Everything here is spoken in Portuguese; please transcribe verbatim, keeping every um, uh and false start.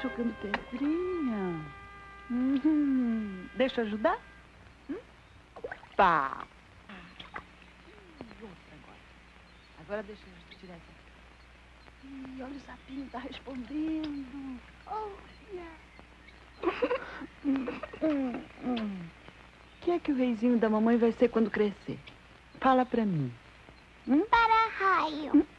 jogando pedrinha. Uhum. Deixa eu ajudar? Hum? Tá. E outra agora. Agora deixa eu tirar essa. Ih, olha o sapinho, tá respondendo. Olha. hum, hum. O que é que o reizinho da mamãe vai ser quando crescer? Fala pra mim. Hum? Para-raio. Hum?